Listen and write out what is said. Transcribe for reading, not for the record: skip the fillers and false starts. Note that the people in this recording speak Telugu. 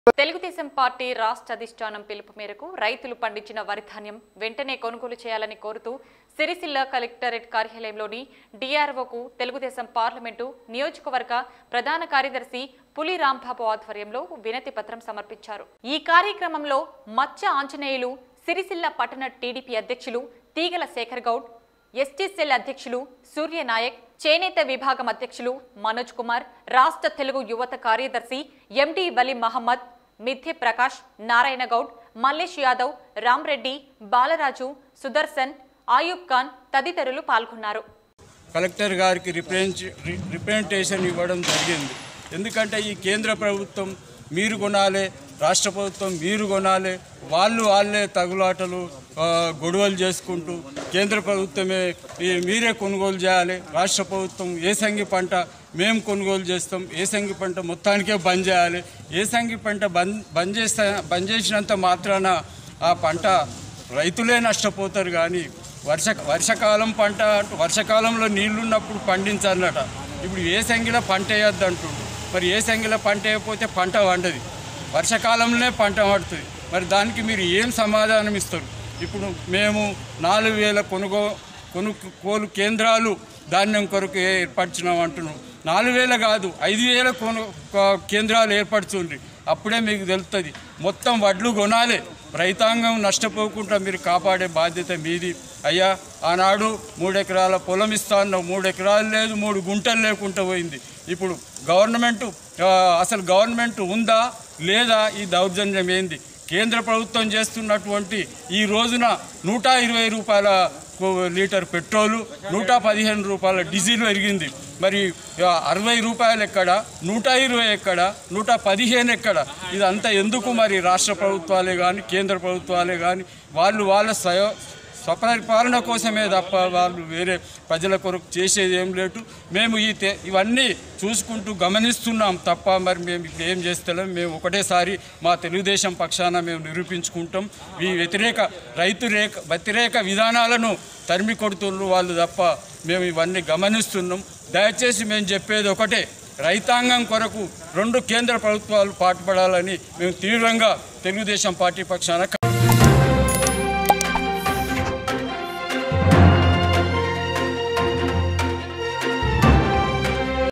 తెలుగుదేశం పార్టీ రాష్ట్ర అధిష్టానం పిలుపు మేరకు రైతులు పండించిన వరి ధాన్యం వెంటనే కొనుగోలు చేయాలని కోరుతూ సిరిసిల్ల కలెక్టరేట్ కార్యాలయంలోని డిఆర్ఓకు తెలుగుదేశం పార్లమెంటు నియోజకవర్గ ప్రధాన కార్యదర్శి పులి రాంబాబు ఆధ్వర్యంలో వినతి పత్రం సమర్పించారు। ఈ కార్యక్రమంలో మచ్చ ఆంజనేయులు, సిరిసిల్ల పట్టణ టీడీపీ అధ్యక్షులు తీగల శేఖర్ గౌడ్, ఎస్టీ సెల్ అధ్యక్షులు సూర్యనాయక్, చేనేత విభాగం అధ్యక్షులు మనోజ్ కుమార్, రాష్ట్ర తెలుగు యువత కార్యదర్శి ఎండి వలి మహమ్మద్, మిథ్య ప్రకాష్, నారాయణ గౌడ్, మల్లేష్ యాదవ్, రామ్రెడ్డి, బాలరాజు, సుదర్శన్, ఆయూబ్ ఖాన్ తదితరులు పాల్గొన్నారు। కలెక్టర్ గారికి రిప్రజెంటేషన్ ఇవ్వడం జరిగింది। ఎందుకంటే ఈ కేంద్ర ప్రభుత్వం మీరు కొనాలి, రాష్ట్ర ప్రభుత్వం మీరు కొనాలి, వాళ్ళే తగులాటలు గొడవలు చేసుకుంటూ కేంద్ర ప్రభుత్వమే మీరే కొనుగోలు చేయాలి, రాష్ట్ర ప్రభుత్వం ఏసంగి పంట మేము కొనుగోలు చేస్తాం, ఏసంగి పంట మొత్తానికే బంద్ చేయాలి, ఏసంగి పంట బంద్ చేసినంత మాత్రాన ఆ పంట రైతులే నష్టపోతారు కానీ వర్షాకాలం పంట వర్షాకాలంలో నీళ్లున్నప్పుడు పండించాలన్నట। ఇప్పుడు ఏసంగిలో పంట వేయద్దు అంటుండ్రు, మరి ఏసంగిలో పంట వేయకపోతే పంట వండది, వర్షాకాలంలోనే పంట పడుతుంది, మరి దానికి మీరు ఏం సమాధానం ఇస్తారు? ఇప్పుడు మేము 4000 కొనుగోలు కేంద్రాలు ధాన్యం కొరకు ఏర్పరిచినాం అంటున్నాం। 4000 కాదు 5000 కేంద్రాలు ఏర్పడుతుంది, అప్పుడే మీకు తెలుస్తుంది। మొత్తం వడ్లు కొనాలి, రైతాంగం నష్టపోకుండా మీరు కాపాడే బాధ్యత మీది అయ్యా। ఆనాడు 3 ఎకరాల పొలం ఇస్తాను, 3 ఎకరాలు లేదు, 3 గుంటలు లేకుండా పోయింది। ఇప్పుడు అసలు గవర్నమెంట్ ఉందా లేదా? ఈ దౌర్జన్యం ఏంది? కేంద్ర ప్రభుత్వం చేస్తున్నటువంటి ఈ రోజున 120 రూపాయల లీటర్ పెట్రోలు, 115 రూపాయల డీజిల్ పెరిగింది, మరి 60 రూపాయలు ఎక్కడ, 120 ఎక్కడ, 115 ఎక్కడ? ఇదంతా ఎందుకు? మరి రాష్ట్ర ప్రభుత్వాలే కానీ కేంద్ర ప్రభుత్వాలే కానీ వాళ్ళ స్వపరిపాలన కోసమే తప్ప వాళ్ళు వేరే ప్రజల కొరకు చేసేది ఏం లేదు। మేము ఇవన్నీ చూసుకుంటూ గమనిస్తున్నాం తప్ప మరి మేము ఇప్పుడు ఏం చేస్తలేం। మేము ఒకటేసారి మా తెలుగుదేశం పక్షాన మేము నిరూపించుకుంటాం। ఈ వ్యతిరేక విధానాలను తరిమి కొడుతున్నారు వాళ్ళు తప్ప మేము ఇవన్నీ గమనిస్తున్నాం। దయచేసి మేము చెప్పేది ఒకటే, రైతాంగం కొరకు 2 కేంద్ర ప్రభుత్వాలు పాటుపడాలని మేము తీవ్రంగా తెలుగుదేశం పార్టీ పక్షాన